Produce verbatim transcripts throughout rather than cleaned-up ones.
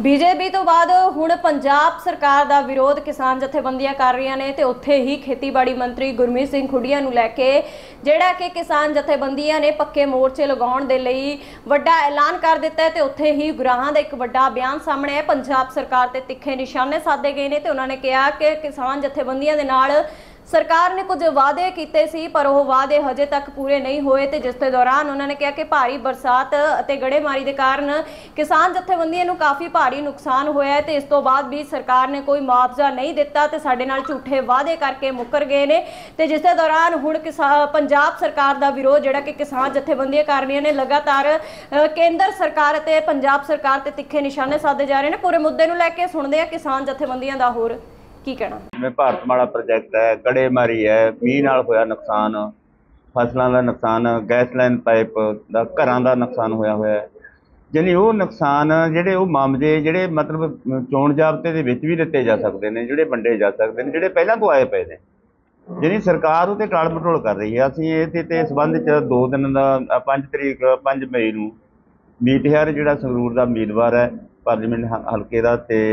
BJP तो बाद हुण पंजाब सरकार दा विरोध किसान जथेबंदियां कर रही ने ते उत्थे ही खेतीबाड़ी मंत्री गुरमीत सिंह खुडिया नूं लैके जिहड़ा कि किसान जथेबंदियां ने पक्के मोर्चे लगाउण दे लई वड्डा ऐलान कर दिता है ते उत्थे ही गुराहां दा एक वड्डा बयान सामने है। पंजाब सरकार ते तिखे निशाने साधे गए ने ते उन्होंने कहा कि किसान जथेबंदियां दे नाल सरकार ने कुछ वादे किए सी पर वह वादे हजे तक पूरे नहीं होए ते जिस दौरान उन्होंने कहा कि भारी बरसात और गड़ेमारी के कारण किसान जथेबंदियों को काफ़ी भारी नुकसान होया है ते इस तो बाद भी सरकार ने कोई मुआवजा नहीं दिता ते साडे नाल झूठे वादे करके मुकर गए ने ते जिस दौरान हुण किसान पंजाब सरकार का विरोध जिहड़ा कि किसान जथेबंदियां कर रही ने लगातार केंद्र सरकार ते पंजाब सरकार ते तिखे निशाने साधे जा रहे हैं। पूरे मुद्दे नूं लैके सुणदे आ किसान जथेबंदियां दा होर की कहना। जिवें भारतमाला प्रोजैक्ट है, गड़ेमारी है, मीह नाल होया नुकसान, फसलों का नुकसान, गैस लाइन पाइप का घरां दा नुकसान होया होया है। यानी वो नुकसान जिहड़े वो मामले जिहड़े मतलब चोण जाबते दे विच भी दिते जा सकते हैं, जिहड़े वंडे जा सकते हैं, जिहड़े पहलां तो आए पए ने। यानी सरकार उते टाल मटोल कर रही है। असीं इस ते संबंध च दो दिन दा पंज तरीक पंज मई नूं मीत हर जिहड़ा संगरूर दा उम्मीदवार है पार्लीमेंट हलके दा ते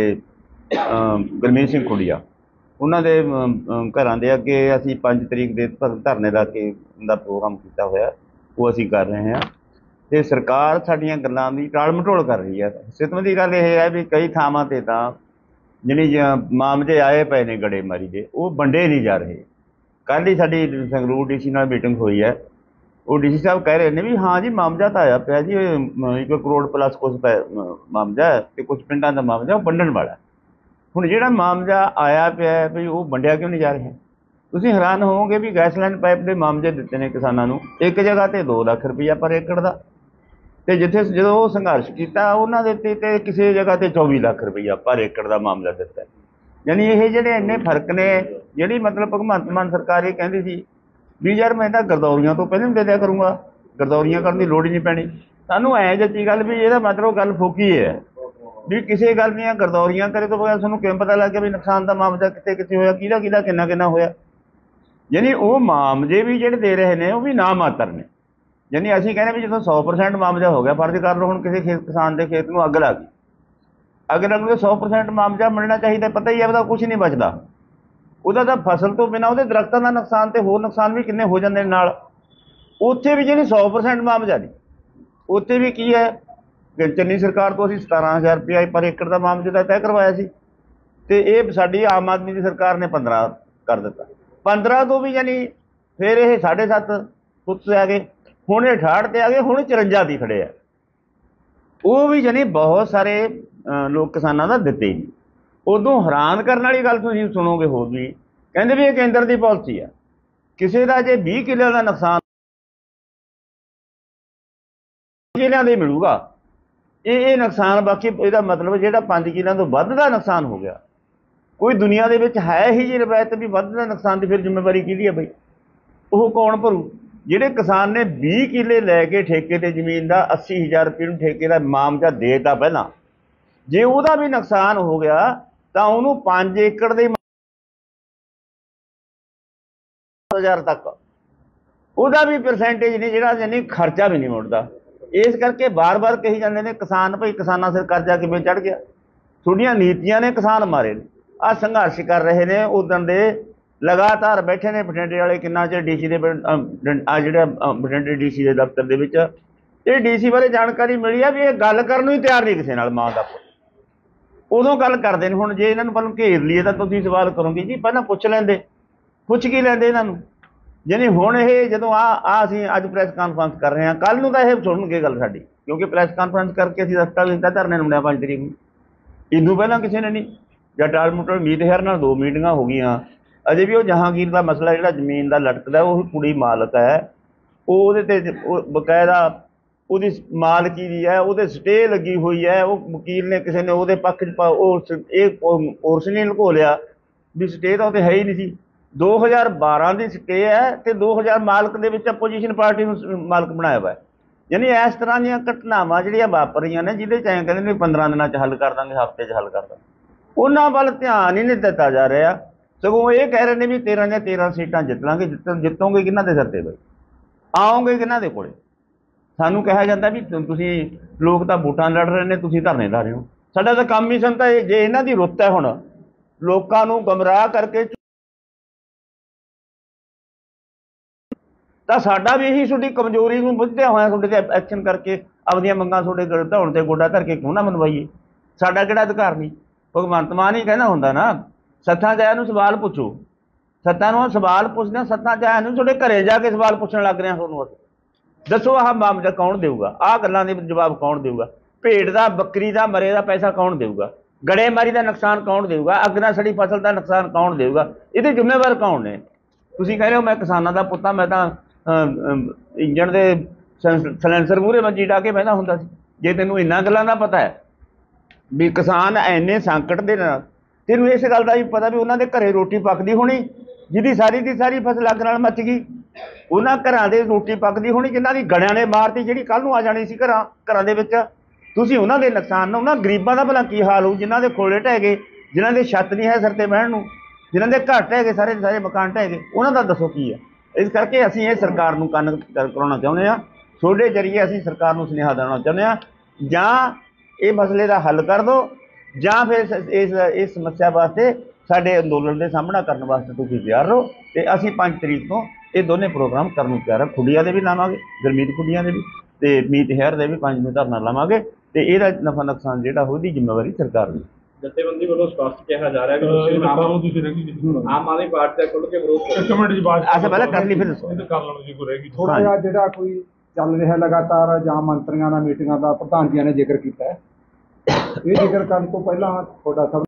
गुरमीत सिंह खुडिया उन्होंने घरां दे अगे असीं पंज तरीक दे धरने दा के दा प्रोग्राम किया होया, वो असीं कर रहे हैं। तो सरकार साडीआं गल्लां दी टाल मटोल कर रही है। सितम की गल यह है भी कई थावां ते तां जिहड़ी मामले आए पे ने गड़ेमारी दे वो वंडे नहीं जा रहे। कल ही साडी संगरूर डी सी नाल मीटिंग हुई है, वो डी सी साहब कह रहे हैं भी हाँ जी मामला तो आया पिया जी, एक करोड़ प्लस कुछ मामला है तो कुछ पिंडां दा मामला वो वंडण वाला है। हुण जिहड़ा मामला आया पिया भी वो वंडिया क्यों नहीं जा रहा। तुसीं हैरान होवोगे भी गैस लाइन पाइप के मामले दिते ने किसानां नूं एक जगह ते दो लख रुपया पर एकड़ का, तो जिथे जो वो संघर्ष किया उन्होंने ते किसी जगह ते चौबी लख रुपया पर एकड़ का मामला दिता। यानी ये जिहड़े इन्ने फर्क ने, जिहड़ी मतलब भगवंत मान सरकार ये कहती सी भी यार मैं तो गरदौरियां तो पहले दे दिया करूँगा, गरदौरियां करने की लोड़ ही नहीं पैनी। सानूं ऐ जची गल भी ये मतलब गल फोकी है भी किसी गल दी गरदौरियां करे तो बगैर सानूं किवें पता लग गया भी नुकसान का मामला कित्थे कित्थे होया, किहदा किहदा किन्ना किन्ना होया। यानी वो मामले भी जिहड़े दे रहे हैं वो भी ना मात्र ने। यानी असीं कहने भी जो सौ परसेंट मामला हो गया, फर्ज कर लो हुण किसी खेत किसान के खेत में अग लग गई, अग लगन तो सौ परसेंट मामला मिलना चाहिए, पता ही है वह कुछ नहीं बचता। ਉਹਦਾ ਤਾਂ फसल तो बिना ਉਹਦੇ ਦਰਖਤਾਂ ਦਾ ਨੁਕਸਾਨ ਤੇ ਹੋਰ ਨੁਕਸਾਨ ਵੀ ਕਿੰਨੇ ਹੋ ਜਾਂਦੇ ਨਾਲ। ਉੱਥੇ ਵੀ ਜਿਹੜੀ सौ परसेंट ਮਾਮਲਾ ਨਹੀਂ, ਉੱਥੇ ਵੀ ਕੀ ਹੈ ਕਿ ਚੰਨੀ ਸਰਕਾਰ ਤੋਂ ਅਸੀਂ सतारह हज़ार रुपया पर एकड़ ਦਾ ਮਾਮਲੇ ਦਾ ਤੈਅ ਕਰਵਾਇਆ ਸੀ ਤੇ ਇਹ ਸਾਡੀ ਆਮ ਆਦਮੀ ਦੀ ਸਰਕਾਰ ਨੇ पंद्रह ਕਰ ਦਿੱਤਾ। पंद्रह ਤੋਂ ਵੀ ਯਾਨੀ ਫਿਰ ਇਹ साढ़े सत्त ਫੁੱਟ ਆ ਗਏ, ਹੁਣ ਇਹ अठाहठ ਤੇ ਆ ਗਏ, ਹੁਣ चौवन ਦੀ ਖੜੇ ਆ। ਉਹ ਵੀ ਯਾਨੀ बहुत सारे लोग किसानों ਦਾ ਦਿੱਤੇ ਹੀ ਨਹੀਂ। उदों हैरान करने वाली गल तुसीं सुनोगे होर भी कहते भी ये केंद्र की पॉलिसी है, किसी का जे बीस किले का नुकसान किलियां दे मिलूगा, ये ये नुकसान बाकी इसका मतलब जो पांच किलों तो वध का नुकसान हो गया। कोई दुनिया के विच है ही जी रवायत भी वध का नुकसान की फिर जिम्मेवारी किहदी है बई, वो कौन भरू। जिहड़े किसान ने बीस किले लैके ठेके ते जमीन का अस्सी हज़ार रुपये ठेके का मामला देता पहला, जे उहदा भी नुकसान हो गया तो उन्होंने पांच एकड़ के हज़ार तक वह भी परसेंटेज नहीं, जोड़ा यानी खर्चा भी नहीं मुड़ता। इस करके बार बार कही जाते हैं किसान भाई किसानों सिर कर्जा किवें चढ़ गया, थोड़ियां नीतियां ने किसान मारे ने। आ संघर्ष कर रहे हैं उदन दे लगातार बैठे ने बठिंडे वाले किन्ना चिर डी सी के आ जिहड़े बठिंडे डी सी के दफ्तर दे विच ये डी सी बारे जानकारी मिली है भी ये गल करन ही तैयार नहीं किसी नाल। मां दा उदों गल करते हैं, हुण जे इन्हां नूं घेर लीए तो तुसीं सवाल करोगे जी पहलां पुछ लैंदे, पुछ की लैंदे इन्हां नूं। यानी हुण ये जदों आ आ असीं अज प्रैस कानफ्रेंस कर रहे हैं, कल नूं तां इह सुणनगे गल साडी, क्योंकि प्रैस कानफ्रेंस करके असीं रस्ता दित्ता धरने नूं पांच तरीक नूं, इदों पहलां किसी ने नहीं। जां टाल मटोल मीत हर नाल दो मीटिंगां हो गईआं, अजे भी वो जहांगीर का मसला जिहड़ा जमीन का लटकदा वो कुड़ी मालक है, वो ते बकायदा ਉਹਦੀ मालकी दी है, वो स्टे लगी हुई है। वो वकील ने किसी ने वो पक्ष कोर्स नहीं लुको लिया भी स्टे तो है ही नहीं सी। दो हज़ार बारह की स्टे है तो दो हज़ार मालक के अपोजिशन पार्टी मालक बनाया हुआ है। यानी इस तरह दी घटनावां जिहड़ियां वापर रही ने जिहदे च कहते हैं पंद्रह दिन हल कर देंगे, हफ्ते च हल कर देंगे, उन्होंने वाल ध्यान ही नहीं दिता जा रहा। सगों ये कह रहे हैं भी तेरह या तेरह सीटां जित लांगे, जित जितोगे किन्हां दे सिर ते बई, आओगे किन्हां दे कोले। सानू कहा जाता भी तुसीं लोग तो वोटां लड़ रहे हैं, तुसीं धरने ला रहे हो। ਸਾਡਾ ਤਾਂ ਕੰਮ ਹੀ ਸੰਤਾ ਜੇ ਇਹਨਾਂ ਦੀ ਰੁੱਤ ਹੈ ਹੁਣ ਲੋਕਾਂ ਨੂੰ ਗੁੰਮਰਾਹ ਕਰਕੇ ਤਾਂ ਸਾਡਾ ਵੀ ਇਹੀ ਤੁਹਾਡੀ ਕਮਜ਼ੋਰੀ ਨੂੰ ਬੁੱਝਦਿਆਂ ਹੋਇਆ ਤੁਹਾਡੇ ਤੇ ਐਕਸ਼ਨ ਕਰਕੇ ਆਪਦੀਆਂ ਮੰਗਾਂ ਤੁਹਾਡੇ ਧੌਣ ਤੇ ਗੋਡਾ ਧਰ ਕੇ ਕਿਉਂ ਨਾ ਮਨਵਾਈਏ। ਸਾਡਾ ਕਿਹੜਾ ਅਧਿਕਾਰ ਨਹੀਂ। ਭਗਵੰਤ ਮਾਨ ਹੀ ਕਹਿੰਦਾ ਹੁੰਦਾ ਨਾ ਸੱਥਾਂ ਜਾਇਆ ਨੂੰ ਸਵਾਲ ਪੁੱਛੋ। ਸੱਤਾਂ ਨੂੰ ਸਵਾਲ ਪੁੱਛਦੇ ਸੱਤਾਂ ਜਾਇਆ ਨੂੰ ਤੁਹਾਡੇ ਘਰੇ ਜਾ ਕੇ ਸਵਾਲ ਪੁੱਛਣ ਲੱਗ ਰਹੇ ਤੁਹਾਨੂੰ। ਦੱਸੋ ਆਹ ਮਾਮਲਾ ਕੌਣ ਦੇਊਗਾ? ਆਹ ਗੱਲਾਂ ਦੇ ਜਵਾਬ ਕੌਣ ਦੇਊਗਾ? ਭੇਡ ਦਾ ਬੱਕਰੀ ਦਾ ਮਰੇ ਦਾ ਪੈਸਾ ਕੌਣ ਦੇਊਗਾ? ਗੜੇਮਾਰੀ ਦਾ ਨੁਕਸਾਨ ਕੌਣ ਦੇਊਗਾ? ਅੱਗ ਨਾਲ ਸੜੀ ਫਸਲ ਦਾ ਨੁਕਸਾਨ ਕੌਣ ਦੇਊਗਾ? ਇਹਦੇ ਜ਼ਿੰਮੇਵਾਰ ਕੌਣ ਨੇ? ਤੁਸੀਂ ਕਹਿ ਰਹੇ ਹੋ ਮੈਂ ਕਿਸਾਨਾਂ ਦਾ ਪੁੱਤਾਂ, ਮੈਂ ਤਾਂ ਇੰਜਣ ਦੇ ਸਲੈਂਸਰ ਮੂਹਰੇ ਮੰਜੀ ਡਾ ਕੇ ਬਹਿੰਦਾ ਹੁੰਦਾ ਸੀ। ਜੇ ਤੈਨੂੰ ਇਹਨਾਂ ਗੱਲਾਂ ਦਾ ਪਤਾ ਹੈ ਵੀ ਕਿਸਾਨ ਇੰਨੇ ਸੰਕਟ ਦੇ ਨਾਲ, ਤੈਨੂੰ ਇਸ ਗੱਲ ਦਾ ਵੀ ਪਤਾ ਵੀ ਉਹਨਾਂ ਦੇ ਘਰੇ ਰੋਟੀ ਪੱਕਦੀ ਹੋਣੀ ਜਿਹਦੀ ਸਾਰੀ ਦੀ ਸਾਰੀ ਫਸਲ ਅੱਗ ਨਾਲ ਮੱਚ ਗਈ। ਉਹਨਾਂ ਘਰਾਂ ਦੇ ਰੋਟੀ ਪੱਕਦੀ ਹੋਣੀ ਜਿਨ੍ਹਾਂ ਦੀ ਗੜਿਆਂ ਨੇ ਮਾਰਤੀ, ਜਿਹੜੀ ਕੱਲ੍ਹ ਨੂੰ ਆ ਜਾਣੀ ਸੀ ਘਰਾਂ ਘਰਾਂ ਦੇ ਵਿੱਚ। ਤੁਸੀਂ ਉਹਨਾਂ ਦੇ ਨੁਕਸਾਨ ਨਾਲ ਉਹਨਾਂ ਗਰੀਬਾਂ ਦਾ ਭਲਾ ਕੀ ਹਾਲ ਹੋਊ ਜਿਨ੍ਹਾਂ ਦੇ ਖੋਲੇ ਢਹਿ ਗਏ, ਜਿਨ੍ਹਾਂ ਦੇ ਛੱਤ ਨਹੀਂ ਹੈ ਸਿਰ 'ਤੇ ਬਹਿਣ ਨੂੰ, ਜਿਨ੍ਹਾਂ ਦੇ ਘਰ ਢਹਿ ਗਏ, ਸਾਰੇ ਸਾਰੇ ਮਕਾਨ ਢਹਿ ਗਏ, ਉਹਨਾਂ ਦਾ ਦੱਸੋ ਕੀ ਹੈ? ਇਸ ਕਰਕੇ ਅਸੀਂ ਇਹ ਸਰਕਾਰ ਨੂੰ ਕੰਨ ਕਰਾਉਣਾ ਚਾਹੁੰਦੇ ਹਾਂ। ਤੁਹਾਡੇ ਜ਼ਰੀਏ ਅਸੀਂ ਸਰਕਾਰ ਨੂੰ ਸੁਨੇਹਾ ਦੇਣਾ ਚਾਹੁੰਦੇ ਹਾਂ, ਜਾਂ ਇਹ ਮਸਲੇ ਦਾ ਹੱਲ ਕਰ ਦਿਓ ਜਾਂ ਫਿਰ ਇਸ ਇਸ ਸਮੱਸਿਆ ਵਾਸਤੇ ਸਾਡੇ ਅੰਦੋਲਨ ਦੇ ਸਾਹਮਣਾ ਕਰਨ ਵਾਸਤੇ ਤੁਸੀਂ ਤਿਆਰ ਰਹੋ। ਅਤੇ ਅਸੀਂ ਪੰਜ ਤਰੀਕ ਤੋਂ ਇਹ ਦੋਨੇ ਪ੍ਰੋਗਰਾਮ ਕਰਨ ਨੂੰ ਤਿਆਰ ਹਾਂ। ਖੁੱਡੀਆਂ ਦੇ ਵੀ ਲਾਵਾਂਗੇ, ਗੁਰਮੀਤ ਖੁੱਡੀਆਂ ਦੇ ਵੀ, ਅਤੇ ਮੀਤ ਹੈਰ ਦੇ ਵੀ ਪੰਜ ਨੂੰ ਧਰਨਾ ਲਾਵਾਂਗੇ। ਅਤੇ ਇਹਦਾ ਨਫਾ ਨੁਕਸਾਨ ਜਿਹੜਾ ਉਹਦੀ ਜ਼ਿੰਮੇਵਾਰੀ ਸਰਕਾਰ ਦੀ। ਜਥੇਬੰਦੀ ਵੱਲੋਂ ਸਪਸ਼ਟ ਕਿਹਾ ਜਾ ਰਿਹਾ ਕਿ ਤੁਸੀਂ ਆਮ ਆਦਮੀ ਪਾਰਟੀ ਦਾ ਖੁੱਲ੍ਹ ਕੇ ਵਿਰੋਧ ਕਰੋ। ਅੱਛਾ ਪਹਿਲਾਂ ਕਰ ਲਈ ਫਿਰ ਦੱਸੋ। ਥੋੜਾ ਜਿਹਾ ਜਿਹੜਾ ਕੋਈ ਚੱਲ ਰਿਹਾ ਲਗਾਤਾਰ ਜਾਂ ਮੰਤਰੀਆਂ ਨਾਲ ਮੀਟਿੰਗਾਂ ਦਾ ਪ੍ਰਧਾਨ ਜੀ ਨੇ ਜ਼ਿਕਰ ਕੀਤਾ ਹੈ, ਇਹ ਜ਼ਿਕਰ ਕਰਨ ਤੋਂ ਪਹਿਲਾਂ ਤੁਹਾਡਾ ਸਭ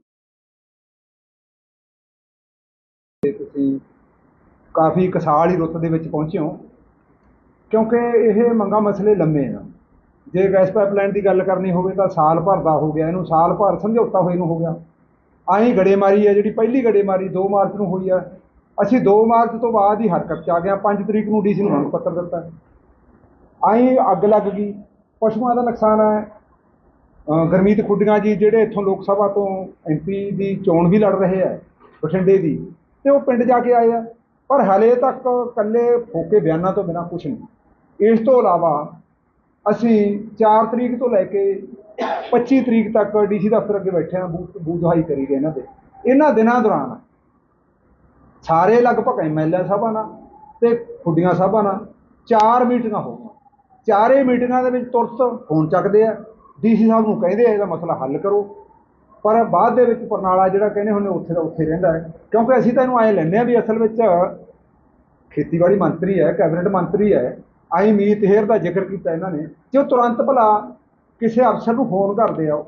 ਤੁਸੀਂ ਕਾਫੀ ਕਸਾਲ ਹੀ ਰੁੱਤ ਦੇ ਵਿੱਚ ਪਹੁੰਚੇ ਹੋ, ਕਿਉਂਕਿ ਇਹ ਮੰਗਾਂ ਮਸਲੇ ਲੰਮੇ ਆ। ਜੇ ਗੈਸ ਪਾਈਪਲਾਈਨ ਦੀ ਗੱਲ ਕਰਨੀ ਹੋਵੇ ਤਾਂ ਸਾਲ ਭਰ ਦਾ ਹੋ ਗਿਆ, ਇਹਨੂੰ ਸਾਲ ਭਰ ਸਮਝੌਤਾ ਹੋਏ ਨੂੰ ਹੋ ਗਿਆ। ਆਹੀਂ ਗੜੇਮਾਰੀ ਹੈ ਜਿਹੜੀ ਪਹਿਲੀ ਗੜੇਮਾਰੀ ਦੋ ਮਾਰਚ ਨੂੰ ਹੋਈ ਹੈ, ਅਸੀਂ ਦੋ ਮਾਰਚ ਤੋਂ ਬਾਅਦ ਹੀ ਹਰਕਤ 'ਚ ਆ ਗਏ। ਪੰਜ ਤਰੀਕ ਨੂੰ ਡੀ ਸੀ ਨੂੰ ਮੰਗ ਪੱਤਰ ਦਿੱਤਾ। ਆਹੀਂ ਅੱਗ ਲੱਗ ਗਈ, ਪਸ਼ੂਆਂ ਦਾ ਨੁਕਸਾਨ ਹੈ। ਗੁਰਮੀਤ ਖੁੱਡੀਆਂ ਜੀ ਜਿਹੜੇ ਇੱਥੋਂ ਲੋਕ ਸਭਾ ਤੋਂ ਐਮ ਪੀ ਦੀ ਚੋਣ ਵੀ ਲੜ ਰਹੇ ਹੈ ਬਠਿੰਡੇ ਦੀ, ਅਤੇ ਉਹ ਪਿੰਡ ਜਾ ਕੇ ਆਏ ਆ, ਪਰ ਹਾਲੇ ਤੱਕ ਇਕੱਲੇ ਫੋਕੇ ਬਿਆਨਾਂ ਤੋਂ ਬਿਨਾਂ ਕੁਛ ਨਹੀਂ। ਇਸ ਤੋਂ ਇਲਾਵਾ ਅਸੀਂ ਚਾਰ ਤਰੀਕ ਤੋਂ ਲੈ ਕੇ ਪੱਚੀ ਤਰੀਕ ਤੱਕ ਡੀ ਸੀ ਦਫ਼ਤਰ ਅੱਗੇ ਬੈਠੇ ਹਾਂ, ਬੂਥ ਬੂਥ ਦਹਾਈ ਕਰੀ ਗਏ ਇਹਨਾਂ ਦੇ। ਇਹਨਾਂ ਦਿਨਾਂ ਦੌਰਾਨ ਸਾਰੇ ਲਗਭਗ ਐਮ ਐਲ ਏ ਸਾਹਿਬਾਂ ਨਾਲ ਅਤੇ ਖੁੱਡੀਆਂ ਸਾਹਿਬਾਂ ਨਾਲ ਚਾਰ ਮੀਟਿੰਗਾਂ ਹੋ ਗਈਆਂ। ਚਾਰੇ ਮੀਟਿੰਗਾਂ ਦੇ ਵਿੱਚ ਤੁਰਤ ਫੋਨ ਚੱਕਦੇ ਆ, ਡੀ ਸੀ ਸਾਹਿਬ ਨੂੰ ਕਹਿੰਦੇ ਆ ਇਹਦਾ ਮਸਲਾ ਹੱਲ ਕਰੋ, ਪਰ ਬਾਅਦ ਦੇ ਵਿੱਚ ਪਰਨਾਲਾ ਜਿਹੜਾ ਕਹਿੰਦੇ ਹੁੰਦੇ ਉੱਥੇ ਦਾ ਉੱਥੇ ਰਹਿੰਦਾ ਹੈ। ਕਿਉਂਕਿ ਅਸੀਂ ਤਾਂ ਇਹਨੂੰ ਐਂ ਲੈਂਦੇ ਹਾਂ ਵੀ ਅਸਲ ਵਿੱਚ ਖੇਤੀਬਾੜੀ ਮੰਤਰੀ ਹੈ, ਕੈਬਨਿਟ ਮੰਤਰੀ ਹੈ। ਆਈ ਮੀਤ ਹੇਅਰ ਦਾ ਜ਼ਿਕਰ ਕੀਤਾ ਇਹਨਾਂ ਨੇ, ਜੇ ਉਹ ਤੁਰੰਤ ਭਲਾ ਕਿਸੇ ਅਫਸਰ ਨੂੰ ਫੋਨ ਕਰਦੇ ਆ,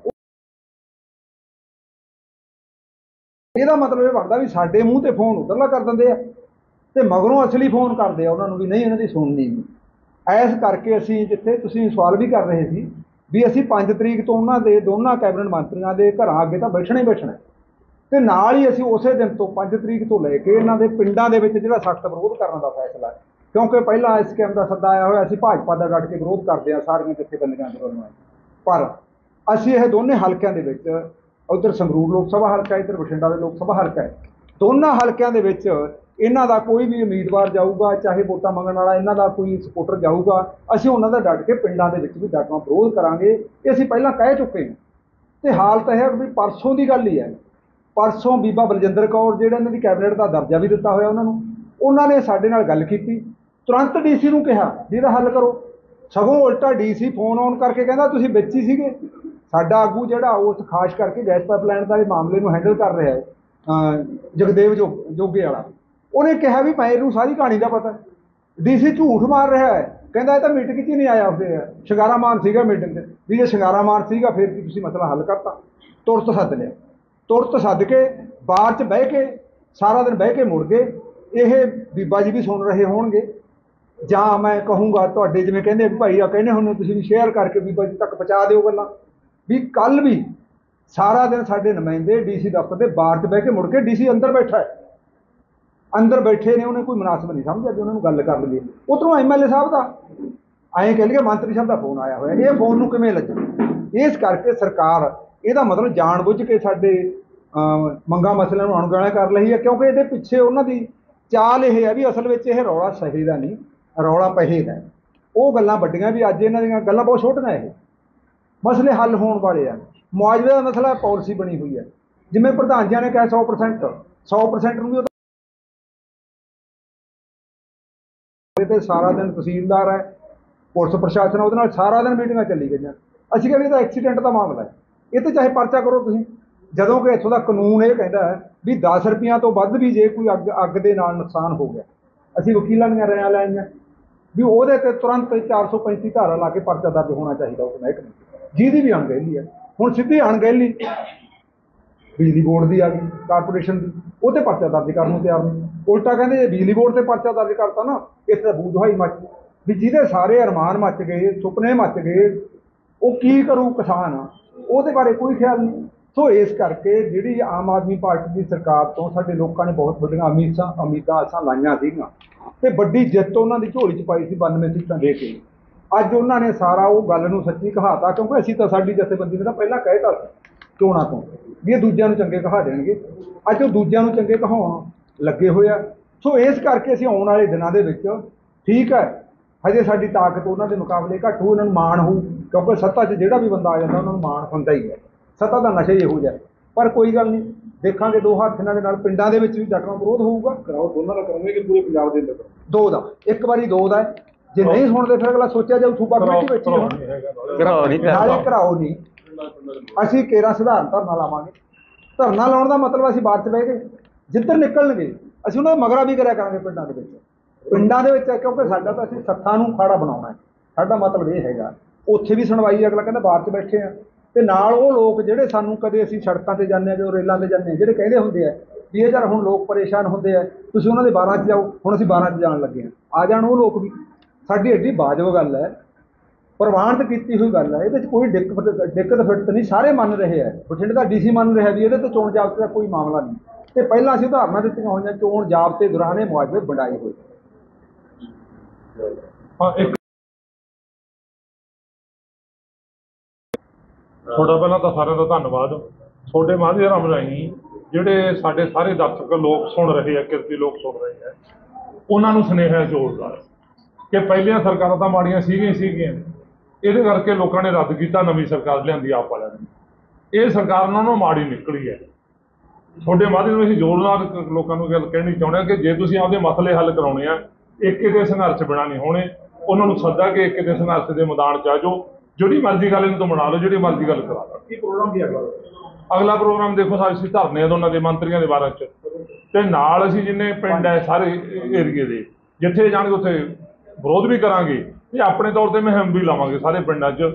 ਇਹਦਾ ਮਤਲਬ ਇਹ ਬਣਦਾ ਵੀ ਸਾਡੇ ਮੂੰਹ ਤੇ ਫੋਨ ਉੱਧਰਲਾ ਕਰ ਦਿੰਦੇ ਆ ਤੇ ਮਗਰੋਂ ਅਸਲੀ ਫੋਨ ਕਰਦੇ ਆ ਉਹਨਾਂ ਨੂੰ ਵੀ ਨਹੀਂ ਇਹਨਾਂ ਦੀ ਸੁਣਨੀ ਨਹੀਂ। ਇਸ ਕਰਕੇ ਅਸੀਂ ਜਿੱਥੇ ਤੁਸੀਂ ਸਵਾਲ ਵੀ ਕਰ ਰਹੇ ਸੀ ਵੀ ਅਸੀਂ ਪੰਜ ਤਰੀਕ ਤੋਂ ਉਹਨਾਂ ਦੇ ਦੋਨਾਂ ਕੈਬਨਿਟ ਮੰਤਰੀਆਂ ਦੇ ਘਰਾਂ ਅੱਗੇ ਤਾਂ ਬੈਠਣਾ ਹੀ ਬੈਠਣਾ, ਅਤੇ ਨਾਲ ਹੀ ਅਸੀਂ ਉਸੇ ਦਿਨ ਤੋਂ ਪੰਜ ਤਰੀਕ ਤੋਂ ਲੈ ਕੇ ਇਹਨਾਂ ਦੇ ਪਿੰਡਾਂ ਦੇ ਵਿੱਚ ਜਿਹੜਾ ਸਖਤ ਵਿਰੋਧ ਕਰਨ ਦਾ ਫੈਸਲਾ ਹੈ। ਕਿਉਂਕਿ ਪਹਿਲਾਂ ਇਸ ਸਕੀਮ ਦਾ ਸੱਦਾ ਆਇਆ ਹੋਇਆ, ਅਸੀਂ ਭਾਜਪਾ ਦਾ ਡਟ ਕੇ ਵਿਰੋਧ ਕਰਦੇ ਹਾਂ ਸਾਰੀਆਂ ਜਥੇਬੰਦੀਆਂ ਦੇ ਵੱਲੋਂ, ਪਰ ਅਸੀਂ ਇਹ ਦੋਨੇ ਹਲਕਿਆਂ ਦੇ ਵਿੱਚ, ਉੱਧਰ ਸੰਗਰੂਰ ਲੋਕ ਸਭਾ ਹਲਕਾ, ਇੱਧਰ ਬਠਿੰਡਾ ਦੇ ਲੋਕ ਸਭਾ ਹਲਕਾ ਹੈ, ਦੋਨਾਂ ਹਲਕਿਆਂ ਦੇ ਵਿੱਚ ਇਹਨਾਂ ਦਾ ਕੋਈ ਵੀ ਉਮੀਦਵਾਰ ਜਾਊਗਾ, ਚਾਹੇ ਵੋਟਾਂ ਮੰਗਣ ਵਾਲਾ ਇਹਨਾਂ ਦਾ ਕੋਈ ਸਪੋਰਟਰ ਜਾਊਗਾ, ਅਸੀਂ ਉਹਨਾਂ ਦਾ ਡਟ ਕੇ ਪਿੰਡਾਂ ਦੇ ਵਿੱਚ ਵੀ ਡਟਣਾ ਵਿਰੋਧ ਕਰਾਂਗੇ। ਇਹ ਅਸੀਂ ਪਹਿਲਾਂ ਕਹਿ ਚੁੱਕੇ ਹਾਂ। ਅਤੇ ਹਾਲਤ ਇਹ ਹੈ ਵੀ ਪਰਸੋਂ ਦੀ ਗੱਲ ਹੀ ਹੈ, ਪਰਸੋਂ ਬੀਬਾ ਬਲਜਿੰਦਰ ਕੌਰ ਜਿਹੜੇ ਇਹਨਾਂ ਦੀ ਕੈਬਨਿਟ ਦਾ ਦਰਜਾ ਵੀ ਦਿੱਤਾ ਹੋਇਆ ਉਹਨਾਂ ਨੂੰ, ਉਹਨਾਂ ਨੇ ਸਾਡੇ ਨਾਲ ਗੱਲ ਕੀਤੀ, ਤੁਰੰਤ ਡੀ ਸੀ ਨੂੰ ਕਿਹਾ ਵੀ ਇਹਦਾ ਹੱਲ ਕਰੋ। ਸਗੋਂ ਉਲਟਾ ਡੀ ਸੀ ਫੋਨ ਆਨ ਕਰਕੇ ਕਹਿੰਦਾ ਤੁਸੀਂ ਵਿੱਚ ਹੀ ਸੀਗੇ। ਸਾਡਾ ਆਗੂ ਜਿਹੜਾ ਉਸ ਖਾਸ ਕਰਕੇ ਗੈਸ ਪਾਈਪਲਾਈਨ ਦਾ ਇਹ ਮਾਮਲੇ ਨੂੰ ਹੈਂਡਲ ਕਰ ਰਿਹਾ ਹੈ, ਜਗਦੇਵ ਜੋ ਜੋਗੇ ਵਾਲਾ, ਉਹਨੇ ਕਿਹਾ ਵੀ ਮੈਂ ਇਹਨੂੰ ਸਾਰੀ ਕਹਾਣੀ ਦਾ ਪਤਾ। ਡੀ ਸੀ ਝੂਠ ਮਾਰ ਰਿਹਾ ਹੈ, ਕਹਿੰਦਾ ਇਹ ਤਾਂ ਮੀਟਿੰਗ 'ਚ ਹੀ ਨਹੀਂ ਆਇਆ, ਉਸਦੇ ਸ਼ਿੰਗਾਰਾ ਮਾਨ ਸੀਗਾ ਮੀਟਿੰਗ 'ਚ, ਵੀ ਜੇ ਸ਼ਿੰਗਾਰਾ ਮਾਨ ਸੀਗਾ ਫਿਰ ਕੀ ਤੁਸੀਂ ਮਸਲਾ ਹੱਲ ਕਰਤਾ। ਤੁਰਤ ਸੱਦ ਲਿਆ, ਤੁਰਤ ਸੱਦ ਕੇ ਬਾਹਰ 'ਚ ਬਹਿ ਕੇ ਸਾਰਾ ਦਿਨ ਬਹਿ ਕੇ ਮੁੜ ਗਏ। ਇਹ ਬੀਬਾ ਜੀ ਵੀ ਸੁਣ ਰਹੇ ਹੋਣਗੇ, ਜਾਂ ਮੈਂ ਕਹੂੰਗਾ ਤੁਹਾਡੇ ਜਿਵੇਂ ਕਹਿੰਦੇ ਵੀ ਭਾਈ ਆ ਕਹਿੰਦੇ ਹੁੰਦੇ ਤੁਸੀਂ ਵੀ ਸ਼ੇਅਰ ਕਰਕੇ ਬੀਬਾ ਜੀ ਤੱਕ ਪਹੁੰਚਾ ਦਿਓ ਗੱਲਾਂ, ਵੀ ਕੱਲ੍ਹ ਵੀ ਸਾਰਾ ਦਿਨ ਸਾਡੇ ਨੁਮਾਇੰਦੇ ਡੀ ਸੀ ਦਫ਼ਤਰ ਦੇ ਬਾਹਰ 'ਚ ਬਹਿ ਕੇ ਮੁੜ ਕੇ ਡੀ ਸੀ ਅੰਦਰ ਬੈਠਾ ਹੈ, ਅੰਦਰ ਬੈਠੇ ਨੇ, ਉਹਨੇ ਕੋਈ ਮੁਨਾਸਬ ਨਹੀਂ ਸਮਝਿਆ ਵੀ ਉਹਨਾਂ ਨੂੰ ਗੱਲ ਕਰ ਲਈਏ। ਉੱਧਰੋਂ ਐਮ ਐਲ ਏ ਸਾਹਿਬ ਦਾ ਐਂ ਕਹਿ ਲਈਏ ਮੰਤਰੀ ਸਾਹਿਬ ਦਾ ਫੋਨ ਆਇਆ ਹੋਇਆ, ਇਹ ਫੋਨ ਨੂੰ ਕਿਵੇਂ ਲੱਜਣਾ। ਇਸ ਕਰਕੇ ਸਰਕਾਰ ਇਹਦਾ ਮਤਲਬ ਜਾਣ ਬੁੱਝ ਕੇ ਸਾਡੇ ਮੰਗਾਂ ਮਸਲਿਆਂ ਨੂੰ ਅਣਗੌਲਿਆ ਕਰ ਰਹੀ ਹੈ, ਕਿਉਂਕਿ ਇਹਦੇ ਪਿੱਛੇ ਉਹਨਾਂ ਦੀ ਚਾਲ ਇਹ ਹੈ ਵੀ ਅਸਲ ਵਿੱਚ ਇਹ ਰੌਲਾ ਸਹੀ ਦਾ ਨਹੀਂ, ਰੌਲਾ ਪੈਸੇ ਦਾ। ਉਹ ਗੱਲਾਂ ਵੱਡੀਆਂ ਵੀ ਅੱਜ ਇਹਨਾਂ ਦੀਆਂ ਗੱਲਾਂ ਬਹੁਤ ਛੋਟੀਆਂ ਇਹ, ਮਸਲੇ ਹੱਲ ਹੋਣ ਵਾਲੇ ਆ। ਮੁਆਵਜ਼ੇ ਦਾ ਮਸਲਾ ਪਾਲਿਸੀ ਬਣੀ ਹੋਈ ਹੈ, ਜਿਵੇਂ ਪ੍ਰਧਾਨ ਜੀ ਨੇ ਕਿਹਾ ਸੌ ਪ੍ਰਸੈਂਟ ਸੌ ਪ੍ਰਸੈਂਟ ਨੂੰ ਵੀ ਉਹ ਤੇ ਸਾਰਾ ਦਿਨ ਤਹਿਸੀਲਦਾਰ ਹੈ, ਪੁਲਿਸ ਪ੍ਰਸ਼ਾਸਨ ਉਹਦੇ ਨਾਲ ਸਾਰਾ ਦਿਨ ਮੀਟਿੰਗਾਂ ਚੱਲੀ ਗਈਆਂ। ਅਸੀਂ ਕਿਹਾ ਵੀ ਇਹਦਾ ਐਕਸੀਡੈਂਟ ਦਾ ਮਾਮਲਾ ਹੈ, ਇਹ ਤੇ ਚਾਹੇ ਪਰਚਾ ਕਰੋ ਤੁਸੀਂ, ਜਦੋਂ ਕਿ ਇੱਥੋਂ ਦਾ ਕਾਨੂੰਨ ਇਹ ਕਹਿੰਦਾ ਹੈ ਵੀ ਦਸ ਰੁਪਈਆਂ ਤੋਂ ਵੱਧ ਵੀ ਜੇ ਕੋਈ ਅੱਗ ਅੱਗ ਦੇ ਨਾਲ ਨੁਕਸਾਨ ਹੋ ਗਿਆ, ਅਸੀਂ ਵਕੀਲਾਂ ਦੀਆਂ ਰਾਇਆਂ ਲੈਣੀਆਂ ਵੀ ਉਹਦੇ ਤੇ ਤੁਰੰਤ ਚਾਰ ਸੌ ਪੈਂਤੀ ਧਾਰਾ ਲਾ ਕੇ ਪਰਚਾ ਦਰਜ ਹੋਣਾ ਚਾਹੀਦਾ ਉਸ ਮਹਿਕਮੇ ਜਿਹਦੀ ਵੀ ਅਣਗਹਿਲੀ ਹੈ। ਹੁਣ ਸਿੱਧੀ ਅਣਗਹਿਲੀ ਬਿਜਲੀ ਬੋਰਡ ਦੀ ਆ ਗਈ, ਕਾਰਪੋਰੇਸ਼ਨ ਦੀ, ਉਹ ਤੇ ਪਰਚਾ ਦਰਜ ਕਰਨ ਨੂੰ ਤਿਆਰ ਨਹੀਂ। ਉਲਟਾ ਕਹਿੰਦੇ ਜੇ ਬਿਜਲੀ ਬੋਰਡ ਤੇ ਪਰਚਾ ਦਰਜ ਕਰਤਾ ਨਾ, ਇੱਥੇ ਤਾਂ ਬੂਝਵਾਈ ਮੱਚ ਵੀ ਜਿਹਦੇ ਸਾਰੇ ਅਰਮਾਨ ਮੱਚ ਗਏ, ਸੁਪਨੇ ਮੱਚ ਗਏ, ਉਹ ਕੀ ਕਰੂ ਕਿਸਾਨ, ਉਹਦੇ ਬਾਰੇ ਕੋਈ ਖਿਆਲ ਨਹੀਂ। ਸੋ ਇਸ ਕਰਕੇ ਜਿਹੜੀ ਆਮ ਆਦਮੀ ਪਾਰਟੀ ਦੀ ਸਰਕਾਰ ਤੋਂ ਸਾਡੇ ਲੋਕਾਂ ਨੇ ਬਹੁਤ ਵੱਡੀਆਂ ਉਮੀਦਾਂ ਉਮੀਦਾਂ ਆਸਾਂ ਲਾਈਆਂ ਸੀਗੀਆਂ ਤੇ ਵੱਡੀ ਜਿੱਤ ਉਹਨਾਂ ਦੀ ਝੋਲੀ 'ਚ ਪਾਈ ਸੀ ਬਾਨਵੇਂ ਸੀਟਾਂ ਦੇ ਕੇ। ਅੱਜ ਉਹਨਾਂ ਨੇ ਸਾਰਾ ਉਹ ਗੱਲ ਨੂੰ ਸੱਚੀ ਕਹਾਤਾ, ਕਿਉਂਕਿ ਅਸੀਂ ਤਾਂ ਸਾਡੀ ਜਥੇਬੰਦੀ ਨੇ ਤਾਂ ਪਹਿਲਾਂ ਕਹਿਤਾ ਸੀ ਚੋਣਾਂ ਤੋਂ ਵੀ ਇਹ ਦੂਜਿਆਂ ਨੂੰ ਚੰਗੇ ਕਹਾ ਦੇਣਗੇ। ਅੱਜ ਉਹ ਦੂਜਿਆਂ ਨੂੰ ਚੰਗੇ ਕਹਾਉਣ ਲੱਗੇ ਹੋਏ ਆ। ਸੋ ਇਸ ਕਰਕੇ ਅਸੀਂ ਆਉਣ ਵਾਲੇ ਦਿਨਾਂ ਦੇ ਵਿੱਚ, ਠੀਕ ਹੈ ਹਜੇ ਸਾਡੀ ਤਾਕਤ ਉਹਨਾਂ ਦੇ ਮੁਕਾਬਲੇ ਘੱਟ ਹੋਊ, ਉਹਨਾਂ ਨੂੰ ਮਾਣ ਹੋਊ, ਕਿਉਂਕਿ ਸੱਤਾ 'ਚ ਜਿਹੜਾ ਵੀ ਬੰਦਾ ਆ ਜਾਂਦਾ ਉਹਨਾਂ ਨੂੰ ਮਾਣ ਹੁੰਦਾ ਹੀ ਹੈ। ਸੱਤਾ ਦਾ ਨਸ਼ਾ ਹੀ ਇਹੋ ਜਿਹਾ, ਪਰ ਕੋਈ ਗੱਲ ਨਹੀਂ, ਦੇਖਾਂਗੇ ਦੋ ਹੱਥ ਇਹਨਾਂ ਦੇ ਨਾਲ। ਪਿੰਡਾਂ ਦੇ ਵਿੱਚ ਵੀ ਡਟਵਾਂ ਵਿਰੋਧ ਹੋਊਗਾ। ਕਰਾਓ ਦੋਨਾਂ ਦਾ ਕਰੋਗੇ ਕਿ ਪੂਰੇ ਪੰਜਾਬ ਦੇ ਅੰਦਰ? ਦੋ ਦਾ, ਇੱਕ ਵਾਰੀ ਦੋ ਦਾ ਹੈ। ਜੇ ਨਹੀਂ ਸੁਣਦੇ ਫਿਰ ਅਗਲਾ ਸੋਚਿਆ ਜਾਊ ਸੂਬਾ ਕਮੇਟੀ ਵਿੱਚ ਹੀ ਹੁਣ ਨਾਲੇ ਘਰਾਓ ਨਹੀਂ। ਅਸੀਂ ਕੇਰਾਂ ਸਧਾਰਨ ਧਰਨਾ ਲਾਵਾਂਗੇ। ਧਰਨਾ ਲਾਉਣ ਦਾ ਮਤਲਬ ਅਸੀਂ ਬਾਅਦ 'ਚ ਬਹਿ ਗਏ, ਜਿੱਧਰ ਨਿਕਲਣਗੇ ਅਸੀਂ ਉਹਨਾਂ ਦਾ ਮਗਰਾ ਵੀ ਕਰਿਆ ਕਰਾਂਗੇ ਪਿੰਡਾਂ ਦੇ ਵਿੱਚ। ਪਿੰਡਾਂ ਦੇ ਵਿੱਚ ਕਿਉਂਕਿ ਸਾਡਾ ਤਾਂ ਅਸੀਂ ਸੱਥਾਂ ਨੂੰ ਖਾੜਾ ਬਣਾਉਣਾ ਹੈ, ਸਾਡਾ ਮਤਲਬ ਇਹ ਹੈਗਾ। ਉੱਥੇ ਵੀ ਸੁਣਵਾਈ ਅਗਲਾ ਕਹਿੰਦਾ ਬਾਹਰ 'ਚ ਬੈਠੇ ਆ, ਤੇ ਨਾਲ ਉਹ ਲੋਕ ਜਿਹੜੇ ਸਾਨੂੰ ਕਦੇ ਅਸੀਂ ਸੜਕਾਂ ਤੇ ਜਾਂਦੇ ਹਾਂ, ਜਦੋਂ ਰੇਲਾਂ ਤੇ ਜਾਂਦੇ ਹਾਂ, ਜਿਹੜੇ ਕਹਿੰਦੇ ਹੁੰਦੇ ਆ ਵੀ ਇਹ ਯਾਰ ਹੁਣ ਲੋਕ ਪਰੇਸ਼ਾਨ ਹੁੰਦੇ ਆ, ਤੁਸੀਂ ਉਹਨਾਂ ਦੇ ਬਾਰਾਂ 'ਚ ਜਾਓ, ਹੁਣ ਅਸੀਂ ਬਾਰਾਂ 'ਚ ਜਾਣ ਲੱਗੇ ਹਾਂ। ਆ ਜਾਣ ਉਹ ਲੋਕ ਵੀ। ਸਾਡੀ ਐਡੀ ਵਾਜਬ ਗੱਲ ਹੈ, ਪ੍ਰਵਾਨਿਤ ਕੀਤੀ ਹੋਈ ਗੱਲ ਹੈ, ਇਹਦੇ 'ਚ ਕੋਈ ਦਿੱਕਤ ਦਿੱਕਤ ਫਿੱਟ ਨਹੀਂ। ਸਾਰੇ ਮੰਨ ਰਹੇ ਆ, ਬਠਿੰਡੇ ਦਾ ਡੀ ਸੀ ਮੰਨ ਰਿਹਾ ਵੀ ਇਹਦੇ ਤੇ ਚੋਣ ਜ਼ਾਬਤੇ ਦਾ ਕੋਈ ਮਾਮਲਾ ਨਹੀਂ। ਤੇ ਪਹਿਲਾਂ ਅਸੀਂ ਉਦਾਹਰਨਾਂ ਦਿੱਤੀਆਂ ਹੋਈਆਂ, ਚੋਣ ਜ਼ਾਬਤੇ ਦੌਰਾਨ ਇਹ ਮੁਆਵਜ਼ੇ ਵੰਡਾਏ ਹੋਏ। ਤੁਹਾਡਾ ਪਹਿਲਾਂ ਤਾਂ ਸਾਰਿਆਂ ਦਾ ਧੰਨਵਾਦ। ਤੁਹਾਡੇ ਮਾਧਿਅਮ ਰਾਹੀਂ ਜਿਹੜੇ ਸਾਡੇ ਸਾਰੇ ਦਰਸ਼ਕ ਲੋਕ ਸੁਣ ਰਹੇ ਆ, ਕਿਰਤੀ ਲੋਕ ਸੁਣ ਰਹੇ ਆ, ਉਹਨਾਂ ਨੂੰ ਸੁਨੇਹਾ ਜ਼ੋਰਦਾਰ ਕਿ ਪਹਿਲੀਆਂ ਸਰਕਾਰਾਂ ਤਾਂ ਮਾੜੀਆਂ ਸੀਗੀਆਂ ਸੀਗੀਆਂ ਇਹਦੇ ਕਰਕੇ ਲੋਕਾਂ ਨੇ ਰੱਦ ਕੀਤਾ, ਨਵੀਂ ਸਰਕਾਰ ਲਿਆਂਦੀ ਆਪ ਵਾਲਿਆਂ ਨੇ। ਇਹ ਸਰਕਾਰ ਉਹਨਾਂ ਨੂੰ ਮਾੜੀ ਨਿਕਲੀ ਹੈ। ਤੁਹਾਡੇ ਮਾਧਿਅਮ ਅਸੀਂ ਜ਼ੋਰ ਨਾਲ ਲੋਕਾਂ ਨੂੰ ਗੱਲ ਕਹਿਣੀ ਚਾਹੁੰਦੇ ਹਾਂ ਕਿ ਜੇ ਤੁਸੀਂ ਆਪਦੇ ਮਸਲੇ ਹੱਲ ਕਰਾਉਣੇ ਆ, ਇੱਕ ਦੇ ਸੰਘਰਸ਼ ਬਿਨਾਂ ਨਹੀਂ ਹੋਣੇ। ਉਹਨਾਂ ਨੂੰ ਸੱਦਾ ਕਿ ਇੱਕ ਦੇ ਸੰਘਰਸ਼ ਦੇ ਮੈਦਾਨ 'ਚ ਆ ਜਾਓ, ਜਿਹੜੀ ਮਰਜ਼ੀ ਗੱਲ ਇਹਨਾਂ ਤੋਂ ਬਣਾ ਲਓ, ਜਿਹੜੀ ਮਰਜ਼ੀ ਗੱਲ ਕਰਾ ਲਓ। ਕੀ ਪ੍ਰੋਗਰਾਮ ਕੀ ਅਗਲਾ ਅਗਲਾ ਪ੍ਰੋਗਰਾਮ ਦੇਖੋ, ਅਸੀਂ ਧਰਨੇ ਆ ਦੋਨਾਂ ਦੇ ਮੰਤਰੀਆਂ ਦੇ ਬਾਰੇ 'ਚ, ਤੇ ਨਾਲ ਅਸੀਂ ਜਿੰਨੇ ਪਿੰਡ ਹੈ ਸਾਰੇ ਏਰੀਏ ਦੇ ਜਿੱਥੇ ਜਾਣਗੇ ਉੱਥੇ ਵਿਰੋਧ ਵੀ ਕਰਾਂਗੇ ਤੇ ਆਪਣੇ ਤੌਰ ਤੇ ਮੁਹਿੰਮ ਵੀ ਲਾਵਾਂਗੇ ਸਾਰੇ ਪਿੰਡਾਂ 'ਚ।